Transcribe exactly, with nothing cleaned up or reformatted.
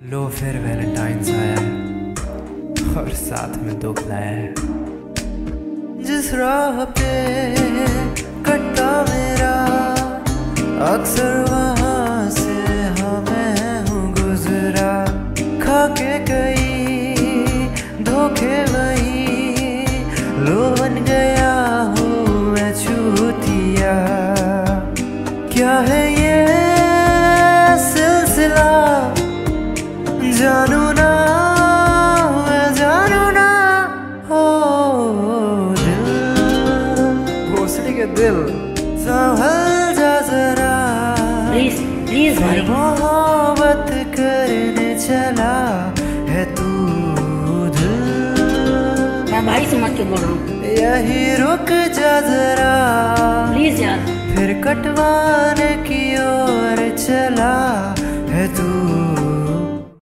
लो फिर वैलेंटाइंस आया है और साथ में दुख लाया है। जिस राह पे कटता मेरा अक्सर वहाँ से हाँ मैं हूँ गुजरा। खाके कई धोखे वही लो बन गया हूँ मैं चूतिया। क्या है ये सिलसिला जानू ना मैं जानू ना हो दिल भोसड़ी के दिल संभल जा जरा। प्लीज प्लीज भाई मोहब्बत करने चला है तू दिल। मैं भाई से मत के बोल रहा हूँ, यही रुक जा जरा प्लीज यार। फिर कटवाने की ओर चला है तू